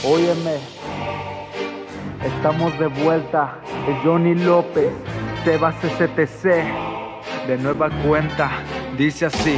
Óyeme, estamos de vuelta. Es Johnny López, Sebas STC, de nueva cuenta. Dice así: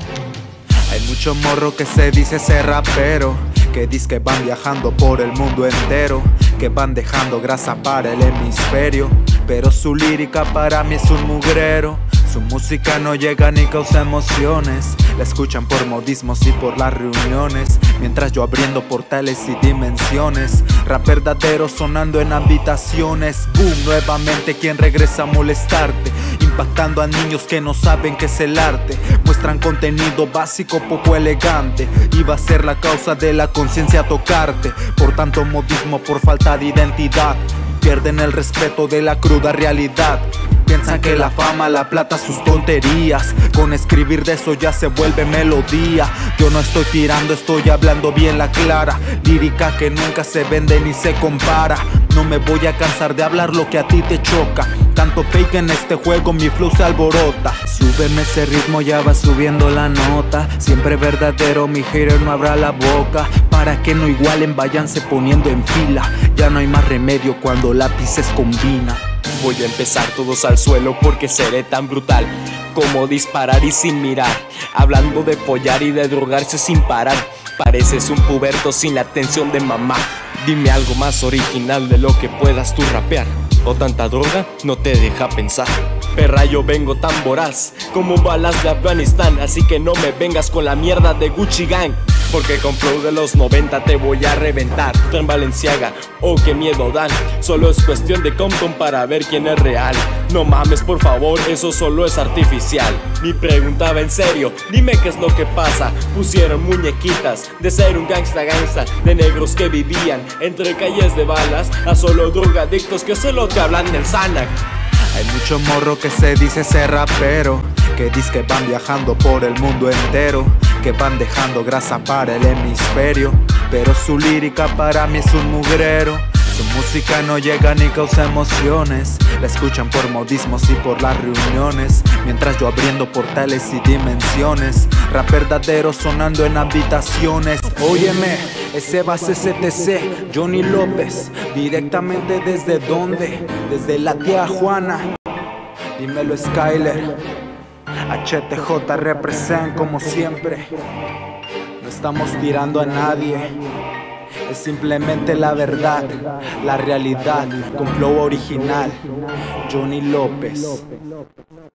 hay mucho morro que se dice ser rapero, que dice que van viajando por el mundo entero, que van dejando grasa para el hemisferio, pero su lírica para mí es un mugrero. Su música no llega ni causa emociones, la escuchan por modismos y por las reuniones, mientras yo abriendo portales y dimensiones. Rap verdadero sonando en habitaciones. Boom, nuevamente quien regresa a molestarte, impactando a niños que no saben qué es el arte. Muestran contenido básico poco elegante, iba a ser la causa de la conciencia tocarte. Por tanto modismo, por falta de identidad, pierden el respeto de la cruda realidad. Piensan que la fama, la plata, sus tonterías, con escribir de eso ya se vuelve melodía. Yo no estoy tirando, estoy hablando bien la clara, lírica que nunca se vende ni se compara. No me voy a cansar de hablar lo que a ti te choca, tanto fake en este juego mi flow se alborota. Súbeme ese ritmo, ya va subiendo la nota, siempre verdadero, mi hater no abra la boca. Para que no igualen, váyanse poniendo en fila, ya no hay más remedio cuando lápices combina. Voy a empezar todos al suelo porque seré tan brutal como disparar y sin mirar, hablando de follar y de drogarse sin parar. Pareces un puberto sin la atención de mamá. Dime algo más original de lo que puedas tú rapear, o tanta droga no te deja pensar. Perra, yo vengo tan voraz como balas de Afganistán, así que no me vengas con la mierda de Gucci Gang, porque con flow de los 90 te voy a reventar. Tren Balenciaga, oh qué miedo dan, solo es cuestión de Compton para ver quién es real. No mames por favor, eso solo es artificial. Mi pregunta va en serio, dime qué es lo que pasa. Pusieron muñequitas de ser un gangsta, de negros que vivían entre calles de balas, a solo drogadictos que solo te hablan del Xanax. Hay mucho morro que se dice ser rapero, que dice que van viajando por el mundo entero, que van dejando grasa para el hemisferio, pero su lírica para mí es un mugrero. Su música no llega ni causa emociones, la escuchan por modismos y por las reuniones, mientras yo abriendo portales y dimensiones. Rap verdadero sonando en habitaciones. Óyeme, es Sebas STC, Johnny López, directamente desde donde, desde la tía Juana. Dímelo Skyler, HTJ represent como siempre. No estamos tirando a nadie, es simplemente la verdad, la realidad, con flow original. Johnny López.